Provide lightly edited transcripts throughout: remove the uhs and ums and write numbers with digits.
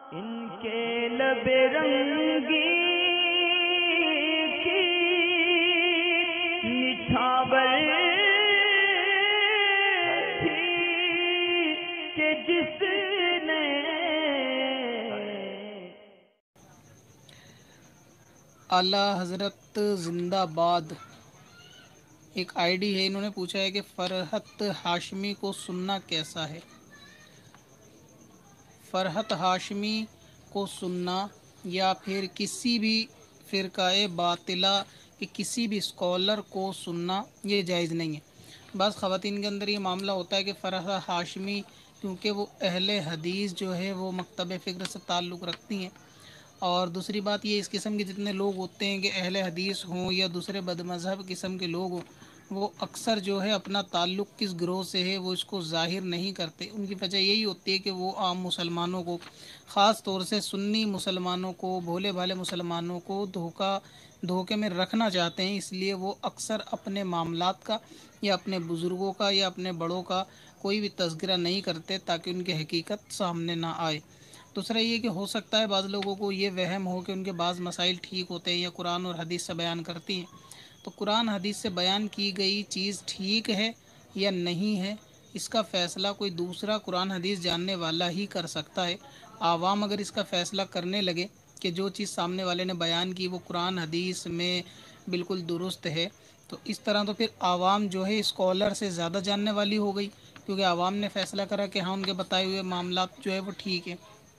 ان کے لب رنگی کی نچھاور تھی کہ جس نے اعلیٰ حضرت زندہ باد ایک آئی ڈی ہے، انہوں نے پوچھا ہے کہ فرحت ہاشمی کو سننا کیسا ہے؟ فرحت ہاشمی کو سننا یا پھر کسی بھی فرقہ باطلہ کہ کسی بھی اسکالر کو سننا یہ جائز نہیں ہے۔ بعض خواتین کے اندر یہ معاملہ ہوتا ہے کہ فرحت ہاشمی کیونکہ وہ اہل حدیث جو ہے وہ مکتب فکر سے تعلق رکھتی ہیں، اور دوسری بات یہ اس قسم کے جتنے لوگ ہوتے ہیں کہ اہل حدیث ہوں یا دوسرے بد مذہب قسم کے لوگ ہوں، وہ اکثر جو ہے اپنا تعلق کس گروہ سے ہے وہ اس کو ظاہر نہیں کرتے۔ ان کی وجہ یہی ہوتی ہے کہ وہ عام مسلمانوں کو، خاص طور سے سنی مسلمانوں کو، بھولے بھالے مسلمانوں کو دھوکے میں رکھنا چاہتے ہیں، اس لیے وہ اکثر اپنے معاملات کا یا اپنے بزرگوں کا یا اپنے بڑوں کا کوئی بھی تذکرہ نہیں کرتے تاکہ ان کی حقیقت سامنے نہ آئے۔ دوسرا یہ کہ ہو سکتا ہے بعض لوگوں کو یہ وہم ہو کہ ان کے بعض مسائل ٹھیک ہوتے ہیں یا قرآن اور حدیث سے بیان کرتی ہیں، تو قرآن حدیث سے بیان کی گئی چیز ٹھیک ہے یا نہیں ہے، اس کا فیصلہ کوئی دوسرا قرآن حدیث جاننے والا ہی کر سکتا ہے۔ عوام اگر اس کا فیصلہ کرنے لگے کہ جو چیز سامنے والے نے بیان کی وہ قرآن حدیث میں بالکل درست ہے، تو اس طرح تو پھر عوام جو ہے اسکالر سے زیادہ جاننے والی ہو گئی، کیونکہ عوام نے فیصلہ کرا کہ ہاں ان کے بتائے ہوئے معاملات جو ہے وہ ٹھیک ہے۔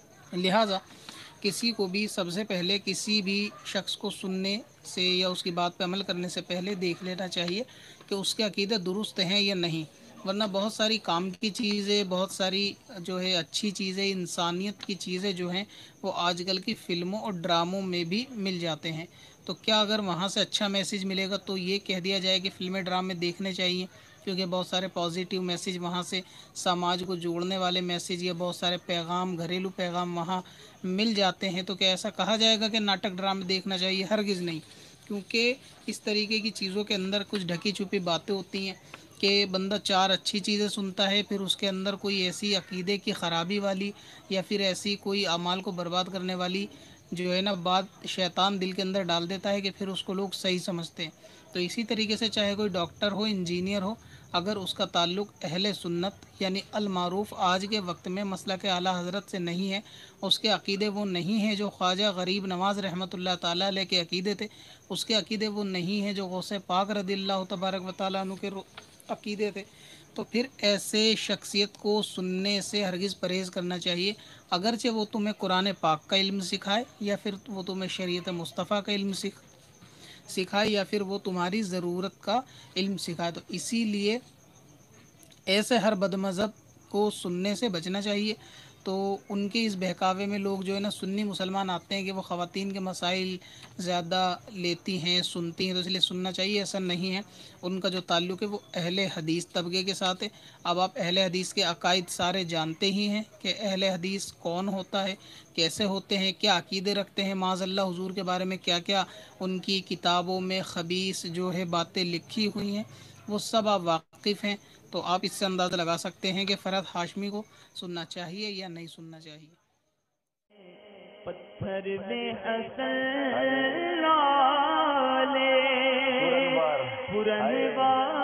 لہٰذا کسی کو بھی سب سے پہلے کسی بھی شخص کو سننے سے یا اس کی بات پہ عمل کرنے سے پہلے دیکھ لینا چاہیے کہ اس کے عقیدے درست ہیں یا نہیں، ورنہ بہت ساری کام کی چیزیں، بہت ساری جو ہے اچھی چیزیں، انسانیت کی چیزیں جو ہیں وہ آج کل کی فلموں اور ڈراموں میں بھی مل جاتے ہیں۔ تو کیا اگر وہاں سے اچھا میسیج ملے گا تو یہ کہہ دیا جائے کہ فلمیں ڈرامے دیکھنے چاہیے، کیونکہ بہت سارے پازیٹیو میسیج وہاں سے، سماج کو جوڑنے والے میسیج یا بہت سارے پیغام، گھریلو پیغام وہاں مل جاتے ہیں، تو کیا ایسا کہا جائے گا کہ ناٹک ڈرامے دیکھنا چاہیے؟ ہرگز نہیں، کیونکہ اس طریقے کی چیزوں کے اندر کچھ ڈھکی چھپی باتیں ہوتی ہیں کہ بندہ چار اچھی چیزیں سنتا ہے، پھر اس کے اندر کوئی ایسی عقیدے کی خرابی والی یا پھر ایسی کوئی اعمال کو برباد کرنے والی جو ہے نا بات شیطان دل کے اندر ڈال دیتا ہے کہ پھر اس کو لوگ صحیح سمجھتے ہیں۔ تو اسی طریقے سے چاہے کوئی ڈاکٹر ہو، انجینئر ہو، اگر اس کا تعلق اہل سنت یعنی المعروف آج کے وقت میں مسلک اعلیٰ حضرت سے نہیں ہے، اس کے عقیدے وہ نہیں ہیں جو خواجہ غریب نواز رحمۃ اللہ تعالیٰ علیہ کے عقیدے تھے، اس کے عقیدے وہ نہیں ہیں جو غوث پاک رضی اللہ تبارک و تعالیٰ عنہ کے عقیدے تھے، تو پھر ایسے شخصیت کو سننے سے ہرگز پرہیز کرنا چاہیے، اگرچہ وہ تمہیں قرآن پاک کا علم سکھائے یا پھر وہ تمہیں شریعت مصطفیٰ کا علم سکھائے یا پھر وہ تمہاری ضرورت کا علم سکھائے۔ تو اسی لیے ایسے ہر بد مذہب کو سننے سے بچنا چاہیے۔ تو ان کے اس بہکاوے میں لوگ جو ہے نا سنی مسلمان آتے ہیں کہ وہ خواتین کے مسائل زیادہ لیتی ہیں، سنتی ہیں، تو اس لیے سننا چاہیے، ایسا نہیں ہے۔ ان کا جو تعلق ہے وہ اہل حدیث طبقے کے ساتھ ہے۔ اب آپ اہل حدیث کے عقائد سارے جانتے ہی ہیں کہ اہل حدیث کون ہوتا ہے، کیسے ہوتے ہیں، کیا عقیدے رکھتے ہیں، معاذ اللہ حضور کے بارے میں کیا کیا ان کی کتابوں میں خبیث جو ہے باتیں لکھی ہوئی ہیں، وہ سب آپ واقف ہیں۔ تو آپ اس سے اندازہ لگا سکتے ہیں کہ فرحت ہاشمی کو سننا چاہیے یا نہیں سننا چاہیے۔ پتھر میں حسن لالے پرنوار